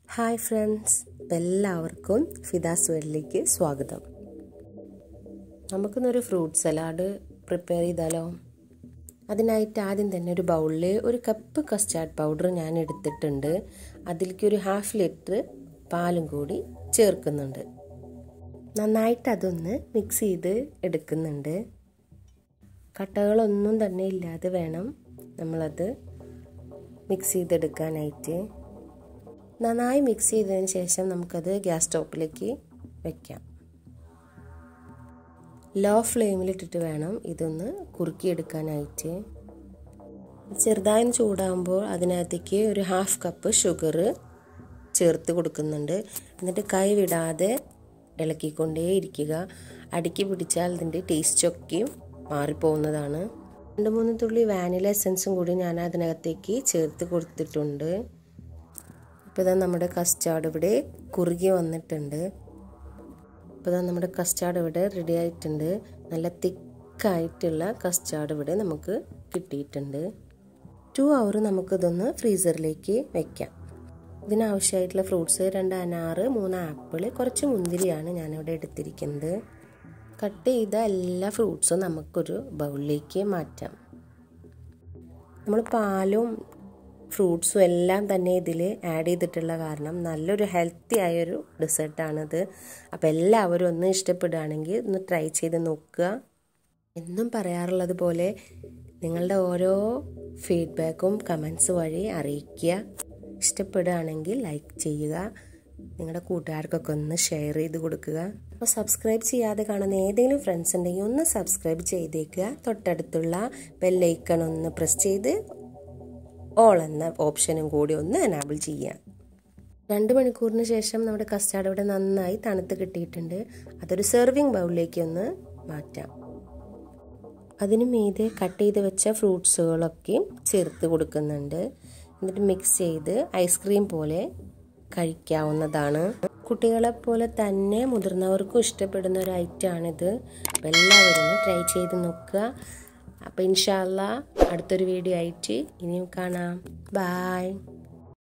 Hi friends, എല്ലാവർക്കും ഫിദാസ്വേർഡിലേക്ക് സ്വാഗതം. നമുക്കൊന്നൊരു fruit salad prepare ചെയ്താലോ? അതിനായിട്ട് ആദ്യം തന്നെ ഒരു ബൗളിൽ ഒരു കപ്പ് കസ്റ്റാർഡ് പൗഡർ ഞാൻ എടുത്തിട്ടുണ്ട്. അതിലേക്ക് ഒരു 1/2 ലിറ്റർ പാലും കൂടി ചേർക്കുന്നുണ്ട്. നന്നായിട്ട് അതൊന്ന് മിക്സ് ചെയ്ത് എടുക്കുന്നുണ്ട്. കട്ടകളൊന്നും തന്നെ ഇല്ലാതെ വേണം നമ്മളത് മിക്സ് ചെയ്തെടുക്കാനായിട്ട്. നന്നായി മിക്സ് ചെയ്തതിന് ശേഷം നമുക്കത് ഗ്യാസ് സ്റ്റോപ്പിലേക്ക് വെക്കാം. ലോ ഫ്ലെയിമിലിട്ടിട്ട് വേണം ഇതൊന്ന് കുറുക്കിയെടുക്കാനായിട്ട്. ചെറുതായി ചൂടാകുമ്പോൾ അതിനകത്തേക്ക് ഒരു 1/2 കപ്പ് ഷുഗർ ചേർത്ത് കൊടുക്കുന്നുണ്ട്. എന്നിട്ട് കൈ വിടാതെ ഇളക്കിക്കൊണ്ടേ ഇരിക്കുക. അടുക്കി പിടിച്ചാൽ അതിൻ്റെ ടേസ്റ്റൊക്കെയും മാറിപ്പോകുന്നതാണ്. 2-3 തുള്ളി വാനില എസൻസും കൂടി ഞാൻ അതിനകത്തേക്ക് ചേർത്ത് കൊടുത്തിട്ടുണ്ട്. ഇപ്പോൾ ഇതാ നമ്മുടെ കസ്റ്റാർഡ് ഇവിടെ കുറുകി വന്നിട്ടുണ്ട്. ഇപ്പോൾ ഇതാ നമ്മുടെ കസ്റ്റാർഡ് ഇവിടെ റെഡി ആയിട്ടുണ്ട്. നല്ല തിക്കായിട്ടുള്ള കസ്റ്റാർഡ് ഇവിടെ നമുക്ക് കിട്ടിയിട്ടുണ്ട്. 2 അവർ നമുക്കിതൊന്ന് ഫ്രീസറിലേക്ക് വെക്കാം. ഇതിനാവശ്യമായിട്ടുള്ള ഫ്രൂട്ട്സ് 2 അനാറ്, 3 ആപ്പിൾ, കുറച്ച് മുന്തിരിയാണ് ഞാനിവിടെ എടുത്തിരിക്കുന്നത്. കട്ട് ചെയ്ത എല്ലാ ഫ്രൂട്ട്സും നമുക്കൊരു ബൗളിലേക്ക് മാറ്റാം. നമ്മൾ പാലും ഫ്രൂട്ട്സും എല്ലാം തന്നെ ഇതിൽ ആഡ് ചെയ്തിട്ടുള്ള കാരണം നല്ലൊരു ഹെൽത്തി ആയൊരു ഡെസേർട്ടാണിത്. അപ്പോൾ എല്ലാവരും ഒന്ന് ഇഷ്ടപ്പെടുകയാണെങ്കിൽ ഒന്ന് ട്രൈ ചെയ്ത് നോക്കുക. എന്നും പറയാറുള്ളത് പോലെ നിങ്ങളുടെ ഓരോ ഫീഡ്ബാക്കും കമൻസ് വഴി അറിയിക്കുക. ഇഷ്ടപ്പെടുകയാണെങ്കിൽ ലൈക്ക് ചെയ്യുക. നിങ്ങളുടെ കൂട്ടുകാർക്കൊക്കെ ഒന്ന് ഷെയർ ചെയ്ത് കൊടുക്കുക. അപ്പോൾ സബ്സ്ക്രൈബ് ചെയ്യാതെ കാണുന്ന ഏതെങ്കിലും ഫ്രണ്ട്സ് ഉണ്ടെങ്കിൽ ഒന്ന് സബ്സ്ക്രൈബ് ചെയ്തേക്കുക. തൊട്ടടുത്തുള്ള ബെല്ലൈക്കൺ ഒന്ന് പ്രസ് ചെയ്ത് ഓൾ എന്ന ഓപ്ഷനും കൂടി ഒന്ന് എനാബിൾ ചെയ്യുക. 2 മണിക്കൂറിന് ശേഷം നമ്മുടെ കസ്റ്റാർഡ് ഇവിടെ നന്നായി തണുത്ത് കിട്ടിയിട്ടുണ്ട്. അതൊരു സെർവിങ് ബൗളിലേക്ക് ഒന്ന് മാറ്റാം. അതിന് മീതെ കട്ട് ചെയ്ത് വെച്ച ഫ്രൂട്ട്സുകളൊക്കെ ചേർത്ത് കൊടുക്കുന്നുണ്ട്. എന്നിട്ട് മിക്സ് ചെയ്ത് ഐസ്ക്രീം പോലെ കഴിക്കാവുന്നതാണ്. കുട്ടികളെപ്പോലെ തന്നെ മുതിർന്നവർക്കും ഇഷ്ടപ്പെടുന്ന ഒരു ഐറ്റമാണിത്. അപ്പോൾ എല്ലാവരും ഒന്ന് ട്രൈ ചെയ്ത് നോക്കുക. അപ്പോൾ ഇൻഷാ അല്ലാഹ് അടുത്തൊരു വീഡിയോ ആയിട്ട് ഇനിയും കാണാം. ബൈ.